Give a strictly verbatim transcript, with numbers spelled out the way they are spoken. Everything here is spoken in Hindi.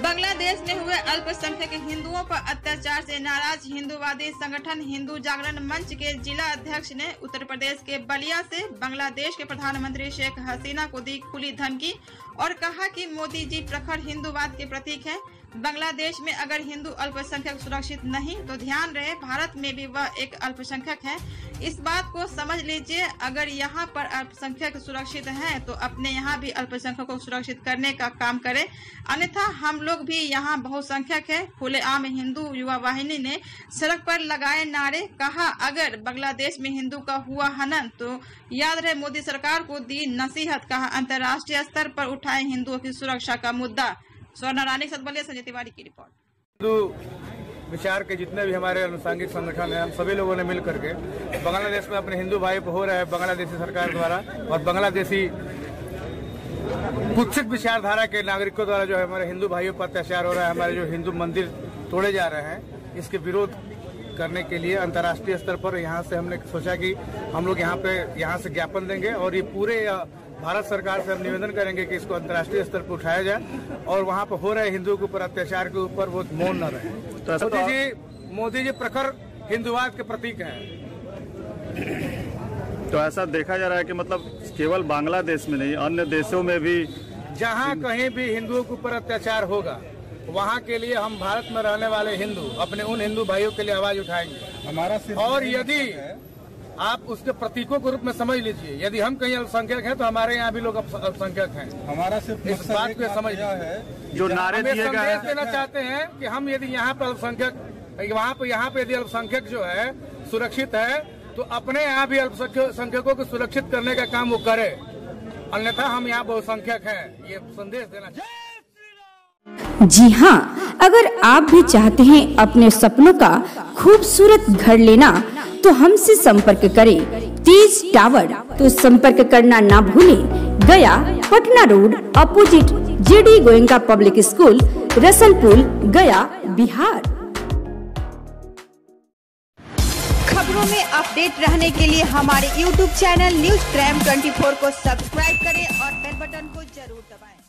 बांग्लादेश में हुए अल्पसंख्यक हिंदुओं पर अत्याचार से नाराज हिंदूवादी संगठन हिंदू जागरण मंच के जिला अध्यक्ष ने उत्तर प्रदेश के बलिया से बांग्लादेश के प्रधानमंत्री शेख हसीना को दी खुली धमकी और कहा कि मोदी जी प्रखर हिंदूवाद के प्रतीक हैं। बांग्लादेश में अगर हिंदू अल्पसंख्यक सुरक्षित नहीं तो ध्यान रहे भारत में भी वह एक अल्पसंख्यक है। इस बात को समझ लीजिए। अगर यहाँ पर अल्पसंख्यक सुरक्षित हैं तो अपने यहाँ भी अल्पसंख्यकों को सुरक्षित करने का काम करें, अन्यथा हम लोग भी यहाँ बहुसंख्यक है। खुलेआम हिंदू युवा वाहिनी ने सड़क पर लगाए नारे, कहा अगर बांग्लादेश में हिंदू का हुआ हनन तो याद रहे मोदी सरकार को दी नसीहत, कहा अंतर्राष्ट्रीय स्तर पर उठाए हिंदुओं की सुरक्षा का मुद्दा। स्वर्ण रानी सतबलिया संजय तिवारी की रिपोर्ट। हिंदू विचार के जितने भी हमारे अनुसांगिक संगठन हैं, हम सभी लोगों ने मिल करके बांग्लादेश में अपने हिंदू भाई को हो रहा है बांग्लादेशी सरकार द्वारा और बांग्लादेशी कुत्सित विचारधारा के नागरिकों द्वारा जो है हमारे हिंदू भाइयों पर अत्याचार हो रहा है, हमारे जो हिंदू मंदिर तोड़े जा रहे हैं, इसके विरोध करने के लिए अंतर्राष्ट्रीय स्तर पर यहाँ से हमने सोचा कि हम लोग यहाँ पे यहाँ से ज्ञापन देंगे और ये पूरे भारत सरकार से हम निवेदन करेंगे कि इसको अंतर्राष्ट्रीय स्तर पर उठाया जाए और वहाँ पर हो रहे हिंदुओं के ऊपर अत्याचार के ऊपर वो मौन न रहे। तो मोदी जी मोदी जी प्रखर हिंदुवाद के प्रतीक हैं। तो ऐसा देखा जा रहा है कि मतलब केवल बांग्लादेश में नहीं अन्य देशों में भी जहाँ कहीं भी हिंदुओं के ऊपर अत्याचार होगा वहाँ के लिए हम भारत में रहने वाले हिंदू अपने उन हिंदू भाइयों के लिए आवाज उठाएंगे। हमारा और यदि आप उसके प्रतीकों के रूप में समझ लीजिए, यदि हम कहीं अल्पसंख्यक हैं तो हमारे यहाँ भी लोग अल्पसंख्यक हैं। हमारा सिर्फ इस बात को समझ है जो नारे दिए गए संदेश देना चाहते हैं कि हम यदि यहाँ पर अल्पसंख्यक वहाँ पर यहाँ पे यदि अल्पसंख्यक जो है सुरक्षित है तो अपने यहाँ भी अल्पसंख्यकों को सुरक्षित करने का काम वो करे, अन्यथा हम यहाँ बहुसंख्यक हैं, ये संदेश देना चाहिए। जी हाँ, अगर आप भी चाहते हैं अपने सपनों का खूबसूरत घर लेना तो हमसे संपर्क करें तेज टावर। तो संपर्क करना ना भूलें। Gaya Patna road opposite JD Goenka public school, Rasalpur, Gaya, Bihar. खबरों में अपडेट रहने के लिए हमारे यूट्यूब चैनल न्यूज क्राइम चौबीस को सब्सक्राइब करें और बेल बटन को जरूर दबाएं।